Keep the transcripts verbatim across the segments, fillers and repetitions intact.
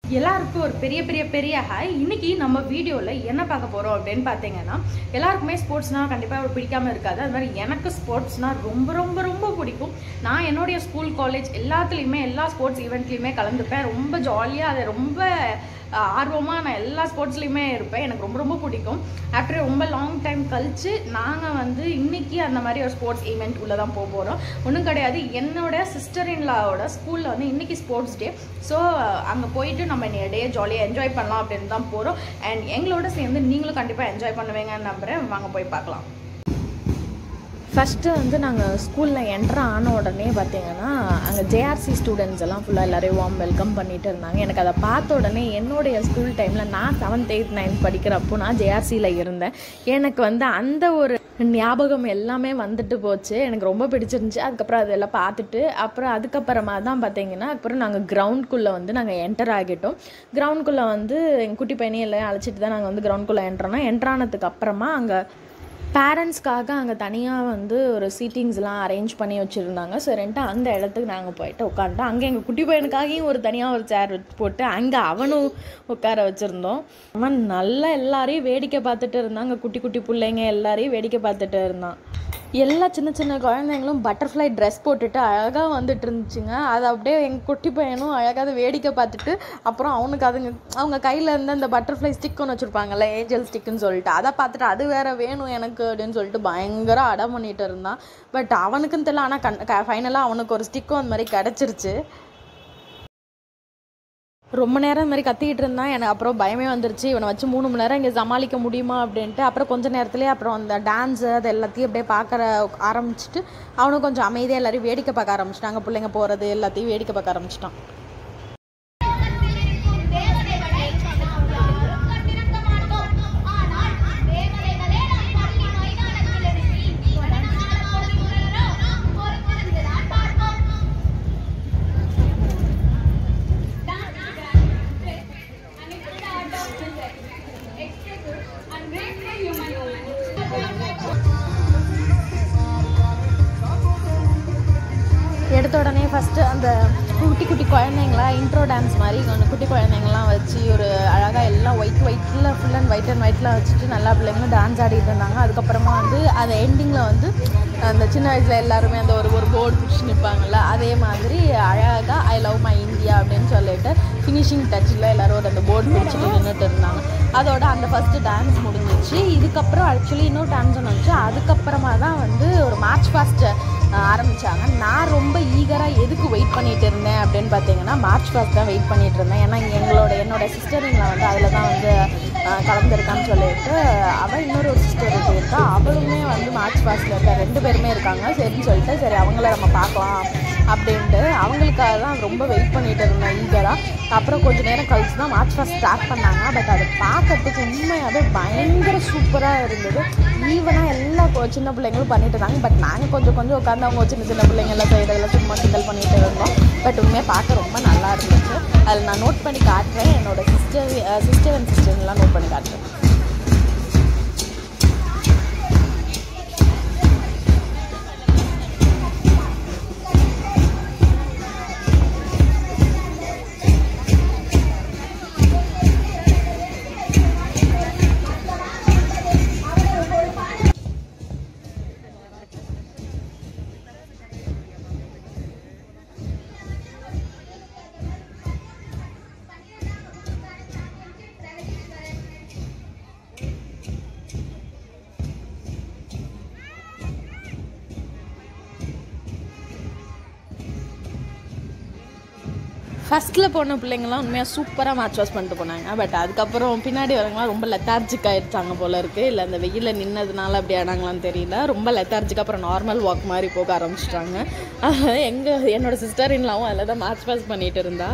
எல்லாருக்கும் ஒரு பெரிய பெரிய பெரிய ஹாய். இன்னைக்கு நம்ம வீடியோவில் என்ன பார்க்க போகிறோம் அப்படின்னு பார்த்தீங்கன்னா, எல்லாருக்குமே ஸ்போர்ட்ஸ்னால் கண்டிப்பாக பிடிக்காமல் இருக்காது. அது மாதிரி எனக்கு ஸ்போர்ட்ஸ்னால் ரொம்ப ரொம்ப ரொம்ப பிடிக்கும். நான் என்னுடைய ஸ்கூல் காலேஜ் எல்லாத்துலேயுமே எல்லா ஸ்போர்ட்ஸ் ஈவெண்ட்லேயுமே கலந்துப்பேன். ரொம்ப ஜாலியாக அதை ரொம்ப ஆர்வமாக நான் எல்லா ஸ்போர்ட்ஸ்லேயுமே இருப்பேன். எனக்கு ரொம்ப ரொம்ப பிடிக்கும். ஆஃப்டர் ரொம்ப லாங் டைம் கழித்து நாங்கள் வந்து இன்றைக்கி அந்த மாதிரி ஒரு ஸ்போர்ட்ஸ் ஈவெண்ட் உள்ளே தான் போக போகிறோம். ஒன்றும் கிடையாது, என்னோட சிஸ்டர் இன்லாவோட ஸ்கூலில் வந்து இன்றைக்கி ஸ்போர்ட்ஸ் டே. ஸோ அங்கே போயிட்டு நம்ம இன்னைய டே ஜாலியாக என்ஜாய் பண்ணலாம் அப்படின்னு தான் போகிறோம். அண்ட் எங்களோட சேர்ந்து நீங்களும் கண்டிப்பாக என்ஜாய் பண்ணுவீங்கன்னு நம்புகிறேன். வாங்க போய் பார்க்கலாம். ஃபஸ்ட்டு வந்து நாங்கள் ஸ்கூலில் என்ட்ரு ஆன உடனே பார்த்திங்கன்னா அங்கே ஜேஆர்சி ஸ்டூடெண்ட்ஸ் எல்லாம் ஃபுல்லாக எல்லோரையும் வார்ம் வெல்கம் பண்ணிகிட்டு இருந்தாங்க. எனக்கு அதை பார்த்த உடனே என்னுடைய ஸ்கூல் டைமில் நான் செவன்த் எயித் நைன்த் படிக்கிறப்போ நான் ஜேஆர்சியில் இருந்தேன். எனக்கு வந்து அந்த ஒரு ஞாபகம் எல்லாமே வந்துட்டு போச்சு. எனக்கு ரொம்ப பிடிச்சிருந்துச்சி. அதுக்கப்புறம் அதெல்லாம் பார்த்துட்டு அப்புறம் அதுக்கப்புறமா தான் பார்த்திங்கன்னா அப்புறம் நாங்கள் கிரவுண்ட்குள்ளே வந்து நாங்கள் என்டர் ஆகிட்டோம். கிரவுண்ட்குள்ளே வந்து எங்கள் குட்டி பையனையும் எல்லாம் அழைச்சிட்டு தான் நாங்கள் வந்து கிரவுண்ட்குள்ளே என்ட்ரோனா என்ட்ரானதுக்கு அப்புறமா அங்கே பேரண்ட்ஸ்க்காக அங்கே தனியாக வந்து ஒரு சீட்டிங்ஸ்லாம் அரேஞ்ச் பண்ணி வச்சுருந்தாங்க. சரின்ட்டு அந்த இடத்துக்கு நாங்கள் போயிட்டு உட்காந்துட்டோம். அங்கே எங்கள் குட்டி பையனுக்காகவும் ஒரு தனியாக ஒரு சேர் போட்டு அங்கே அவனும் உட்கார வச்சுருந்தோம். அவன் நல்லா எல்லாரையும் வேடிக்கை பார்த்துட்டு இருந்தான். அங்கே குட்டி குட்டி பிள்ளைங்க எல்லாரையும் வேடிக்கை பார்த்துட்டு இருந்தான். எல்லா சின்ன சின்ன குழந்தைங்களும் பட்டர்ஃப்ளை ட்ரெஸ் போட்டுட்டு அழகாக வந்துட்டு இருந்துச்சுங்க. அதை அப்படியே எங்கள் குட்டி பையனும் அழகாக அதை வேடிக்கை பார்த்துட்டு அப்புறம் அவனுக்கு அதுங்க அவங்க கையில் இருந்து அந்த பட்டர்ஃப்ளை ஸ்டிக் ஒன்று வச்சுருப்பாங்கல்ல, ஏஞ்சல் ஸ்டிக்குன்னு சொல்லிட்டு அதை பார்த்துட்டு அது வேறு வேணும் எனக்கு அப்படின்னு சொல்லிட்டு பயங்கர அடம் பண்ணிகிட்டு இருந்தான். பட் அவனுக்குன்னு தெரியல, ஆனால் கண் ஃபைனலாக அவனுக்கு ஒரு ஸ்டிக்கும் அந்த மாதிரி கிடச்சிருச்சு. ரொம்ப நேரம் இந்த மாதிரி கத்திக்கிட்டு இருந்தான். எனக்கு அப்புறம் பயமே வந்துருச்சு. இவனை வச்சு மூணு மணி நேரம் இங்கே சமாளிக்க முடியுமா அப்படின்ட்டு. அப்புறம் கொஞ்சம் நேரத்துலேயே அப்புறம் அந்த டான்ஸு அது எல்லாத்தையும் அப்படியே பார்க்க ஆரம்பிச்சுட்டு அவனும் கொஞ்சம் அமைதியாக எல்லாரையும் வேடிக்கை பார்க்க ஆரம்பிச்சிட்டாங்க. பிள்ளைங்க போகிறது எல்லாத்தையும் வேடிக்கை பார்க்க ஆரம்பிச்சிட்டான். எடுத்த உடனே ஃபஸ்ட்டு அந்த குட்டி குட்டி குழந்தைங்களா இன்ட்ரோ டான்ஸ் மாதிரி கொஞ்சம் குட்டி குழந்தைங்களாம் வச்சு ஒரு அழகாக எல்லாம் ஒயிட் ஒயிட்டில் ஃபுல் அண்ட் ஒயிட் அண்ட் ஒயிட்டில் வச்சுட்டு நல்லா பிள்ளைங்களும் டான்ஸ் ஆடிட்டு இருந்தாங்க. அதுக்கப்புறமா வந்து அது எண்டிங்கில் வந்து அந்த சின்ன வயசில் எல்லாருமே அந்த ஒரு ஒரு போர்டு பிடிச்சி நிற்பாங்கள்ல, அதே மாதிரி அழகாக ஐ லவ் மை இந்தியா அப்படின்னு சொல்லிட்டு ஃபினிஷிங் டச்சில் எல்லோரும் ஒரு அந்த போர்டு பிடிச்சிட்டு நின்றுட்டு இருந்தாங்க. அதோட அந்த ஃபஸ்ட்டு டான்ஸ் முடிஞ்சிச்சு. இதுக்கப்புறம் ஆக்சுவலி இன்னொரு டான்ஸ் ஒன்று வந்துச்சு. அதுக்கப்புறமா தான் வந்து ஒரு மார்ச் பாஸ்ட்டை ஆரம்பித்தாங்க. நான் ரொம்ப ஈகராக எதுக்கு வெயிட் பண்ணிகிட்டு இருந்தேன் அப்படின்னு பார்த்தீங்கன்னா மார்ச் பாஸ்ட் தான் வெயிட் பண்ணிகிட்டு இருந்தேன். ஏன்னா எங்களோட என்னோடய சிஸ்டருங்களை வந்து அதில் தான் வந்து கலந்துருக்கான்னு சொல்லிட்டு அவள் இன்னொரு ஒரு சிஸ்டர் இருக்கா, அவளுமே வந்து மார்ச் பாஸ்ட்டில் இருக்க ரெண்டு பேருமே இருக்காங்க. சரின்னு சொல்லிட்டு சரி அவங்கள நம்ம பார்க்கலாம் அப்படின்ட்டு அவங்களுக்காக தான் ரொம்ப வெயிட் பண்ணிகிட்டு இருந்தேன் ஈகராக. அப்புறம் கொஞ்சம் நேரம் கழிச்சு தான் மார்ச் பாஸ்ட் ஸ்டார்ட் பண்ணாங்க. பட் அதை பார்க்கறதுக்கு உண்மையாகவே பயங்கர சூப்பராக இருந்தது. ஈவனாக எல்லா சின்ன பிள்ளைங்களும் பண்ணிட்டு இருந்தாங்க. பட் நாங்கள் கொஞ்சம் கொஞ்சம் உட்காந்து அவங்க சின்ன சின்ன பிள்ளைங்க எல்லாம் செய்கிறதெல்லாம் சும்மா கிண்டல் பண்ணிகிட்டு இருந்தோம். பட் உண்மையாக பார்க்க ரொம்ப நல்லா இருந்துச்சு. அதில் நான் நோட் பண்ணி காட்டுறேன். என்னோடய சிஸ்டர் சிஸ்டர் அண்ட் சிஸ்டர்லாம் நோட் பண்ணி காட்டுறேன். ஃபஸ்ட்டில் போன பிள்ளைங்கள்லாம் உண்மையாக சூப்பராக மார்ச் வாஷ் பண்ணிட்டு போனாங்க. பட் அதுக்கப்புறம் பின்னாடி வரவங்களாம் ரொம்ப லெத்தார்ஜிக் ஆகிடுச்சாங்க போல இருக்குது. இல்லை அந்த வெயிலில் நின்னதுனால அப்படி ஆனாங்களான்னு தெரியல. ரொம்ப லெத்தார்ஜிக் அப்புறம் நார்மல் வாக் மாதிரி போக ஆரம்பிச்சிட்டாங்க. எங்கள் என்னோடய சிஸ்டர் இன்லாவும் அதில் தான் மார்ச் வாஷ் பண்ணிகிட்டு இருந்தா.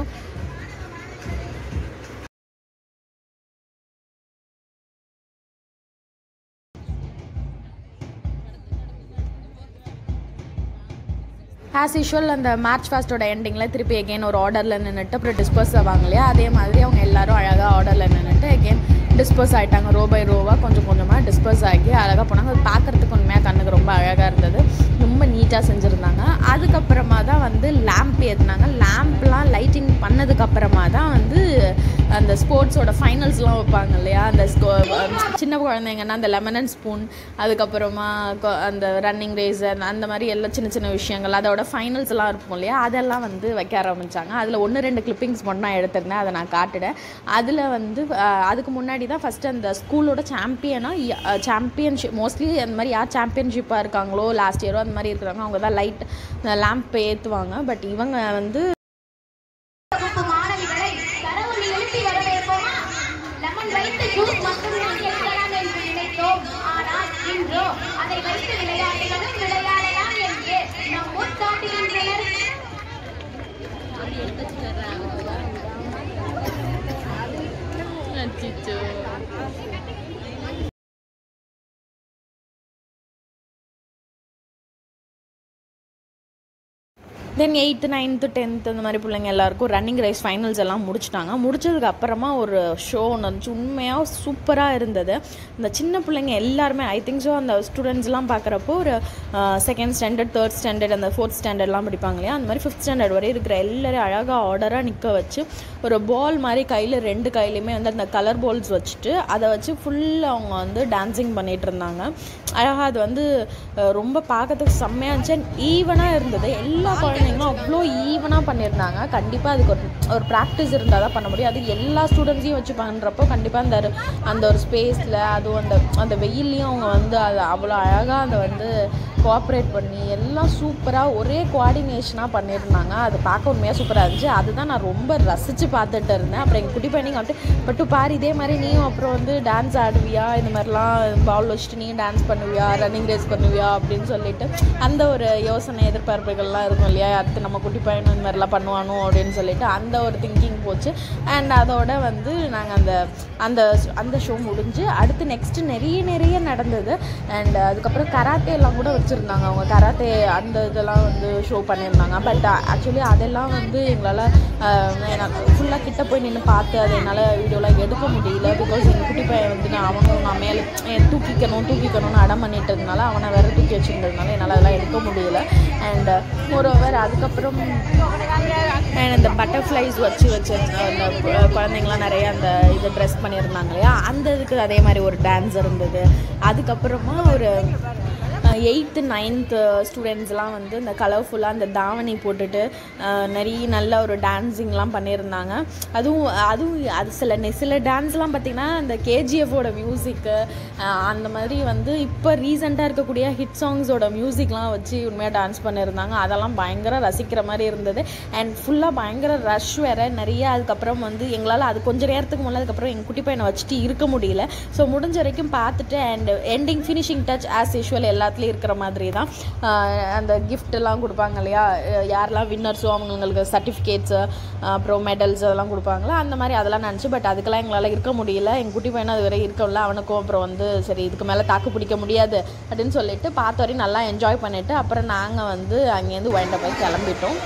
ஆஸ் யூஷுவல் அந்த மார்ச் ஃபாஸ்ட்டோட எண்டிங்கில் திருப்பி எகெயின் ஒரு ஆர்டரில் நின்றுட்டு அப்புறம் டிஸ்பர்ஸ் ஆவாங்க இல்லையா, அதே மாதிரி அவங்க எல்லோரும் அழகாக ஆர்டரில் நின்றுட்டு எகெயின் டிஸ்பர்ஸ் ஆகிட்டாங்க. ரோ பை ரோவாக கொஞ்சம் கொஞ்சமாக டிஸ்பர்ஸ் ஆகி அழகாக போனாங்க. அது பார்க்குறதுக்கு உண்மையாக கண்ணுக்கு ரொம்ப அழகாக இருந்தது. ரொம்ப நீட்டாக செஞ்சுருந்தாங்க. அதுக்கப்புறமா தான் வந்து லேம்ப் ஏற்றினாங்க. லேம்ப்லாம் லைட்டிங் பண்ணதுக்கப்புறமா தான் வந்து ஸ்போர்ட்ஸோட ஃபைனல்ஸ்லாம் வைப்பாங்க இல்லையா, அந்த சின்ன குழந்தைங்கன்னா அந்த லெமன் அண்ட் ஸ்பூன், அதுக்கப்புறமா அந்த ரன்னிங் ரேஸ் அந்த மாதிரி எல்லாம் சின்ன சின்ன விஷயங்கள், அதோட ஃபைனல்ஸ்லாம் இருக்கும் இல்லையா, அதெல்லாம் வந்து வைக்க ஆரம்பித்தாங்க. அதில் ஒன்று ரெண்டு கிளிப்பிங்ஸ் மட்டும் நான் எடுத்திருந்தேன், அதை நான் காட்டுறேன். அதில் வந்து அதுக்கு முன்னாடி தான் ஃபஸ்ட்டு அந்த ஸ்கூலோட சாம்பியனாக சாம்பியன்ஷிப் மோஸ்ட்லி அந்த மாதிரி யார் சாம்பியன்ஷிப்பாக இருக்காங்களோ லாஸ்ட் இயரோ அந்த மாதிரி இருக்கிறாங்க அவங்க தான் லைட் லேம்ப் ஏற்றுவாங்க. பட் இவங்க வந்து தென் எயித்து நைன்த்து டென்த்து அந்த மாதிரி பிள்ளைங்க எல்லாருக்கும் ரன்னிங் ரேஸ் ஃபைனல்ஸ் எல்லாம் முடிச்சிட்டாங்க. முடிச்சதுக்கு அப்புறமா ஒரு ஷோ ஒன்று வந்துச்சு, உண்மையாக சூப்பராக இருந்தது. இந்த சின்ன பிள்ளைங்க எல்லாருமே ஐ திங்க் ஸோ அந்த ஸ்டூடெண்ட்ஸ்லாம் பார்க்குறப்போ ஒரு செகண்ட் ஸ்டாண்டர்ட் தேர்ட் ஸ்டாண்டர்ட் அந்த ஃபோர்த் ஸ்டாண்டர்ட்லாம் படிப்பாங்க இல்லையா, அந்த மாதிரி ஃபிஃப்த் ஸ்டாண்டர்ட் வரை இருக்கிற எல்லாரும் அழகாக ஆர்டராக நிற்க வச்சு ஒரு பால் மாதிரி கையில் ரெண்டு கையிலையுமே வந்து அந்த கலர் பால்ஸ் வச்சுட்டு அதை வச்சு ஃபுல்லாக அவங்க வந்து டான்ஸிங் பண்ணிகிட்டு இருந்தாங்க. அழகாக அது வந்து ரொம்ப பார்க்கறதுக்கு செம்மையாக இருந்துச்சு. அண்ட் ஈவனாக இருந்தது, எல்லா குழந்தைங்களும் அவ்வளோ ஈவனாக பண்ணியிருந்தாங்க. கண்டிப்பாக அதுக்கு ஒரு ஒரு ப்ராக்டிஸ் இருந்தால் தான் பண்ண முடியும். அது எல்லா ஸ்டூடெண்ட்ஸையும் வச்சு பண்ணுறப்போ கண்டிப்பாக அந்த அந்த ஒரு ஸ்பேஸில் அதுவும் அந்த அந்த வெயில்லையும் அவங்க வந்து அது அவ்வளோ அழகாக அதை வந்து கோஆப்ரேட் பண்ணி எல்லாம் சூப்பராக ஒரே கோஆர்டினேஷனாக பண்ணியிருந்தாங்க. அது பார்க்க உண்மையாக சூப்பராக இருந்துச்சு. அதுதான் நான் ரொம்ப ரசித்து பார்த்துட்டு இருந்தேன். அப்புறம் எங்கள் குட்டி பையனிங்க வந்துட்டு பட்டு பாரு இதே மாதிரி நீயும் அப்புறம் வந்து டான்ஸ் ஆடுவியா, இந்த மாதிரிலாம் பால் வச்சுட்டு நீயும் டான்ஸ் பண்ணுவியா, ரன்னிங் ரேஸ் பண்ணுவியா அப்படின்னு சொல்லிட்டு அந்த ஒரு யோசனை எதிர்பார்ப்புகள்லாம் இருக்கும் இல்லையா, அடுத்து நம்ம குட்டி பையனும் இந்த மாதிரிலாம் பண்ணுவானோ அப்படின்னு சொல்லிட்டு அந்த ஒரு திங்கிங் போச்சு. அண்ட் அதோட வந்து நாங்கள் அந்த அந்த அந்த ஷோ முடிஞ்சு அடுத்து நெக்ஸ்ட்டு நிறைய நிறைய நடந்தது. அண்ட் அதுக்கப்புறம் கராத்தே எல்லாம் கூட வச்சுருந்தாங்க. அவங்க கராத்தே அந்த இதெல்லாம் வந்து ஷோ பண்ணியிருந்தாங்க. பட் ஆக்சுவலி அதெல்லாம் வந்து எங்களால் ஃபுல்லாக கிட்ட போய் நின்று பார்த்து அதை என்னால் வீடியோலாம் எடுக்க முடியல. பிகாஸ் எங்கள் குட்டி பையன் வந்து நான் அவங்க நான் மேலே தூக்கிக்கணும் தூக்கிக்கணும்னு அடம் பண்ணிட்டு இருந்தனால அவனை வேறு தூக்கி வச்சுருந்ததுனால என்னால் அதெல்லாம் எடுக்க முடியல. அண்ட் மோரோவர் அதுக்கப்புறம் அண்ட் அந்த பட்டர்ஃப்ளைஸ் வச்சு வச்சு அந்த குழந்தைங்களாம் நிறைய அந்த இதை ட்ரெஸ் பண்ணியிருந்தாங்க இல்லையா, அந்த இதுக்கு அதே மாதிரி ஒரு டான்ஸ் இருந்தது. அதுக்கப்புறமா ஒரு எயித்து நைன்த்து ஸ்டூடெண்ட்ஸ்லாம் வந்து இந்த கலர்ஃபுல்லாக அந்த தாவணி போட்டுட்டு நிறைய நல்ல ஒரு டான்ஸிங்லாம் பண்ணியிருந்தாங்க. அதுவும் அதுவும் அது சில சில டான்ஸ்லாம் பார்த்திங்கன்னா அந்த கேஜிஎஃபோட மியூசிக்கு அந்த மாதிரி வந்து இப்போ ரீசெண்டாக இருக்கக்கூடிய ஹிட் சாங்ஸோட மியூசிக்லாம் வச்சு உண்மையாக டான்ஸ் பண்ணியிருந்தாங்க. அதெல்லாம் பயங்கர ரசிக்கிற மாதிரி இருந்தது. அண்ட் ஃபுல்லாக பயங்கர ரஷ் வேறு நிறைய. அதுக்கப்புறம் வந்து எங்களால் அது கொஞ்சம் நேரத்துக்கு முன்னாடி அதுக்கப்புறம் எங்கள் குட்டி பையனை வச்சுட்டு இருக்க முடியல. ஸோ முடிஞ்ச வரைக்கும் பார்த்துட்டு and ending finishing touch as usual எல்லாத்துலேயும் இருக்கிற மாதிரி தான் அந்த கிஃப்டெல்லாம் கொடுப்பாங்க இல்லையா, யாரெல்லாம் வின்னர்ஸோ அவங்களுக்கு சர்டிஃபிகேட்ஸு அப்புறம் மெடல்ஸ் அதெல்லாம் கொடுப்பாங்களா அந்த மாதிரி அதெல்லாம் நினச்சி. பட் அதுக்கெல்லாம் எங்களால் இருக்க முடியல. எங்கள் குட்டி பையனை அது வரை இருக்கல, அவனுக்கும் அப்புறம் வந்து சரி இதுக்கு மேலே தாக்கு பிடிக்க முடியாது அப்படின்னு சொல்லிட்டு பார்த்த வரையும் நல்லா என்ஜாய் பண்ணிவிட்டு அப்புறம் நாங்கள் வந்து அங்கேருந்து வைண்ட போய் கிளம்பிட்டோம்.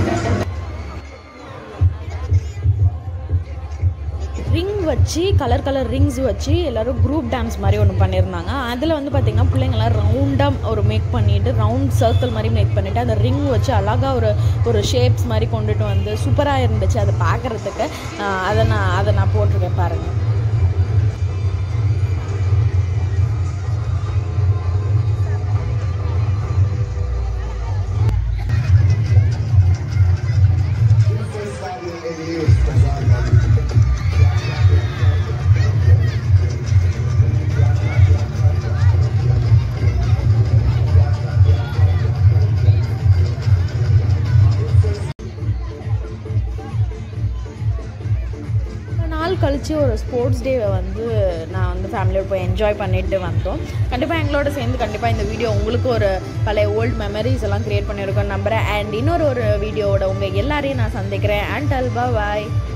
ரிங் வச்சு கலர் கலர் ரிங்ஸ் வச்சு எல்லோரும் குரூப் டான்ஸ் மாதிரி ஒன்று பண்ணியிருந்தாங்க. அதில் வந்து பார்த்திங்கன்னா பிள்ளைங்களாம் ரவுண்டாக ஒரு மேக் பண்ணிவிட்டு ரவுண்ட் சர்க்கிள் மாதிரி மேக் பண்ணிவிட்டு அந்த ரிங் வச்சு அழகாக ஒரு ஒரு ஷேப்ஸ் மாதிரி கொண்டுட்டு வந்து சூப்பராக இருந்துச்சு அதை பார்க்குறதுக்கு. அதை நான் அதை நான் போட்டிருக்கேன் பாருங்கள். கழிச்சு ஒரு ஸ்போர்ட்ஸ் டேவை வந்து நான் வந்து ஃபேமிலியோட போய் என்ஜாய் பண்ணிட்டு வந்தோம். கண்டிப்பாக எங்களோட சேர்ந்து கண்டிப்பாக இந்த வீடியோ உங்களுக்கு ஒரு பழைய ஓல்டு மெமரிஸ் எல்லாம் க்ரியேட் பண்ணியிருக்கோன்னு நம்புகிறேன். அண்ட் இன்னொரு ஒரு வீடியோவோட உங்கள் எல்லாரையும் நான் சந்திக்கிறேன். அண்ட் அல்பா பாய்.